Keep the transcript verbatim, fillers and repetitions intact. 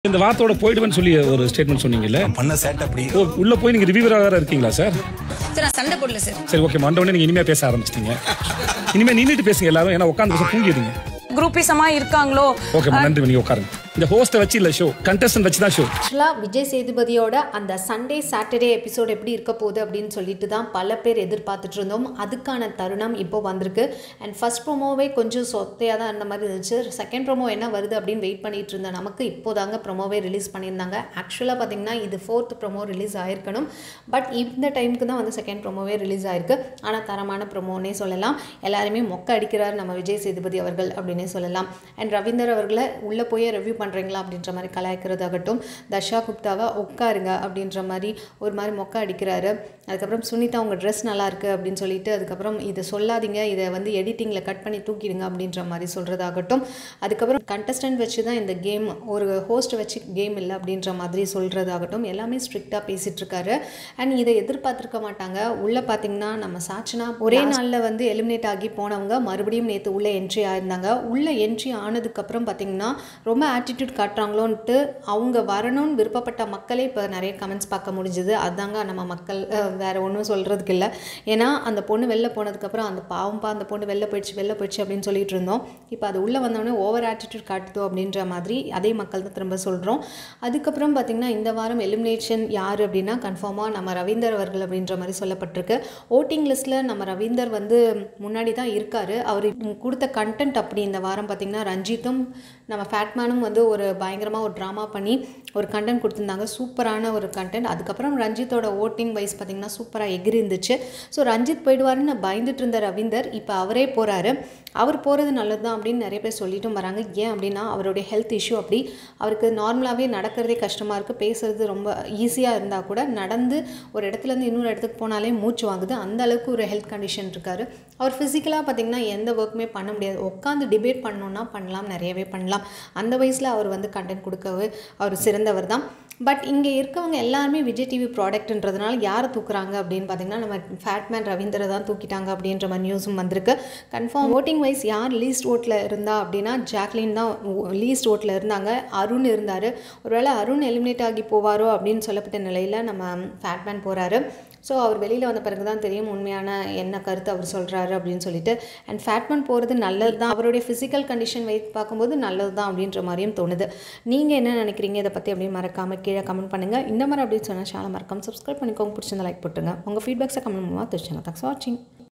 இந்த வார்த்தையோட போய்டுவேன்னு சொல்லி ஒரு ஸ்டேட்மெண்ட் சொன்னீங்கல்ல, பண்ண சேட் அப்படி ஓ உள்ள போய் நீங்க ரிவ்யூவரா வேற இருக்கீங்களா சார்? சார் நான் சண்டை போடல சார். சரி ஓகே, மண்டவனே நீங்க இனிமே பேச ஆரம்பிச்சிட்டீங்க. இனிமே நின்னுட்டு பேசுங்க எல்லாரும், ஏன்னா உட்காந்து பேச தூங்கிடுங்க. குரூப்பிசமா இருக்காங்களோ. ஓகே நன்றி, நீங்க உட்காருங்க. இந்த ஹோஸ்ட்டை வச்சு இல்லை ஷோ, கண்டஸ்டன்ட் வச்சு தான் ஷோ. ஆக்சுவலாக விஜய் சேதுபதியோட அந்த சண்டே சாட்டர்டே எபிசோட் எப்படி இருக்க போகுது அப்படின்னு சொல்லிட்டு தான் பல பேர் எதிர்பார்த்துட்டு இருந்தோம். அதுக்கான தருணம் இப்போ வந்திருக்கு. அண்ட் ஃபர்ஸ்ட் ப்ரோமோவே கொஞ்சம் சொத்தையாக தான் இருந்த மாதிரி இருந்துச்சு. செகண்ட் ப்ரோமோ என்ன வருது அப்படின்னு வெயிட் பண்ணிட்டு இருந்தேன். நமக்கு இப்போதாங்க ப்ரோமோவே ரிலீஸ் பண்ணியிருந்தாங்க. ஆக்சுவலாக பார்த்தீங்கன்னா இது ஃபோர்த் ப்ரோமோ ரிலீஸ் ஆயிருக்கணும். பட் இந்த டைமுக்கு தான் வந்து செகண்ட் ப்ரோமோவே ரிலீஸ் ஆயிருக்கு. ஆனால் தரமான ப்ரோமோன்னே சொல்லலாம். எல்லாருமே மொக்க அடிக்கிறார் நம்ம விஜய் சேதுபதி அவர்கள் அப்படின்னே சொல்லலாம். அண்ட் ரவீந்தர் அவர்களை உள்ளே போய் ரிவ்யூ பண்ணுறீங்களா அப்படின்ற மாதிரி கலாய்க்கிறதாகட்டும், தர்ஷா குப்தாவை உட்காருங்க அப்படின்ற மாதிரி ஒரு மாதிரி மொக்க அடிக்கிறாரு. அதுக்கப்புறம் சுனிதா உங்கள் ட்ரெஸ் நல்லாயிருக்கு அப்படின்னு சொல்லிட்டு, அதுக்கப்புறம் இதை சொல்லாதீங்க, இதை வந்து எடிட்டிங்கில் கட் பண்ணி தூக்கிடுங்க அப்படின்ற மாதிரி சொல்கிறதாகட்டும். அதுக்கப்புறம் கண்டஸ்டன்ட் வச்சு தான் இந்த கேம், ஒரு ஹோஸ்ட்டை வச்சு கேம் இல்லை அப்படின்ற மாதிரி சொல்கிறதாகட்டும், எல்லாமே ஸ்ட்ரிக்டாக பேசிகிட்டு இருக்காரு. அண்ட் இதை எதிர்பார்த்துருக்க மாட்டாங்க. உள்ளே பார்த்தீங்கன்னா நம்ம சாட்சினா ஒரே நாளில் வந்து எலிமினேட் ஆகி போனவங்க மறுபடியும் நேற்று உள்ளே என்ட்ரி ஆயிருந்தாங்க. உள்ளே என்ட்ரி ஆனதுக்கப்புறம் பார்த்திங்கன்னா ரொம்ப ஆட்டிடியூட் காட்டுறாங்களோன்ட்டு அவங்க வரணும்னு விருப்பப்பட்ட மக்களே இப்போ நிறைய கமெண்ட்ஸ் பார்க்க முடிஞ்சுது. அதாங்க நம்ம மக்கள், வேறு ஒன்றும் சொல்கிறதுக்கு இல்லை. ஏன்னா அந்த பொண்ணு வெளில போனதுக்கப்புறம் அந்த பாவம்பா அந்த பொண்ணு வெளில போயிடுச்சு வெளில போயிடுச்சு அப்படின்னு சொல்லிட்டு இருந்தோம். இப்போ அது உள்ளே வந்தோடனே ஓவர் ஆட்டிடியூட் காட்டுதோ அப்படின்ற மாதிரி அதே மக்கள் தான் திரும்ப சொல்கிறோம். அதுக்கப்புறம் பார்த்திங்கன்னா இந்த வாரம் எலிமினேஷன் யார் அப்படின்னா கன்ஃபார்மாக நம்ம ரவீந்தர் அவர்கள் அப்படின்ற மாதிரி சொல்லப்பட்டிருக்கு. ஓட்டிங் லிஸ்ட்டில் நம்ம ரவீந்தர் வந்து முன்னாடி தான் இருக்கார். அவர் கொடுத்த கண்டென்ட் அப்படி இந்த வாரம் பார்த்திங்கன்னா ரஞ்சித்தும் நம்ம ஃபேட்மேனும் வந்து ஒரு பயங்கரமாக ஒரு ட்ராமா பண்ணி ஒரு கண்டென்ட் கொடுத்துருந்தாங்க. சூப்பரான ஒரு கண்டென்ட். அதுக்கப்புறம் ரஞ்சித்தோட ஓட்டிங் வைஸ் பார்த்திங்கன்னா சூப்பராக எகிரி இருந்துச்சு. ஸோ ரஞ்சித் போயிடுவாருன்னு பயந்துட்டு இருந்த ரவீந்தர் இப்போ அவரே போகிறாரு. அவர் போகிறது நல்லது தான் அப்படின்னு நிறைய பேர் சொல்லிட்டும் வராங்க. ஏன் அப்படின்னா அவருடைய ஹெல்த் இஷ்யூ அப்படி. அவருக்கு நார்மலாகவே நடக்கிறதே கஷ்டமாக இருக்குது. பேசுகிறது ரொம்ப ஈஸியாக இருந்தால் கூட நடந்து ஒரு இடத்துலேருந்து இன்னொரு இடத்துக்கு போனாலே மூச்சு வாங்குது. அந்த அளவுக்கு ஒரு ஹெல்த் கண்டிஷன் இருக்கார். அவர் ஃபிசிக்கலாக பார்த்திங்கன்னா எந்த ஒர்க்குமே பண்ண முடியாது. உட்காந்து டிபேட் பண்ணணுன்னா பண்ணலாம், நிறையவே பண்ணலாம். அந்த வயசில் அவர் வந்து கண்டென்ட் கொடுக்கவே அவர் சிறந்தவர் தான். பட் இங்கே இருக்கவங்க எல்லாருமே விஜய் டிவி ப்ராடக்ட்ன்றதுனால யாரை தூக்குறாங்க அப்படின்னு பார்த்தீங்கன்னா நம்ம ஃபேட்மேன் ரவீந்தரை தான் தூக்கிட்டாங்க அப்படின்ற மாதிரி நியூஸும் வந்திருக்கு. கன்ஃபார்ம் ஓட்டிங் வைஸ் யார் லீஸ்ட் ஓட்டில் இருந்தா அப்படின்னா ஜாக்லின் தான் லீஸ்ட் ஓட்டில் இருந்தாங்க. அருண் இருந்தார். ஒருவேளை அருண் எலிமினேட் ஆகி போவாரோ அப்படின்னு சொல்லப்பட்ட நிலையில் நம்ம ஃபேட்மேன் போகிறாரு. ஸோ அவர் வெளியில் வந்த பிறகு தான் தெரியும் உண்மையான என்ன கருத்து அவர் சொல்கிறாரு அப்படின்னு சொல்லிட்டு. அண்ட் ஃபேட்மேன் போகிறது நல்லது தான். அவருடைய ஃபிசிக்கல் கண்டிஷன் வைத்து பார்க்கும்போது நல்லது தான் அப்படின்ற மாதிரியும் தோணுது. நீங்கள் என்ன நினைக்கிறீங்க இதை பற்றி அப்படின்னு மறக்காமல் கீழே கமெண்ட் பண்ணுங்கள். இந்த மாதிரி அப்படின்னு சொன்னால் சேனல் மறக்காமல் சப்ஸ்கிரைப் பண்ணிக்கோங்க. பிடிச்சிருந்தா லைக் போட்டுருங்க. உங்கள் ஃபீட்பேக்ஸை கமெண்ட் மூலமாக தெரிஞ்சுங்க. தேங்க்ஸ் ஃபார் வாட்சிங்.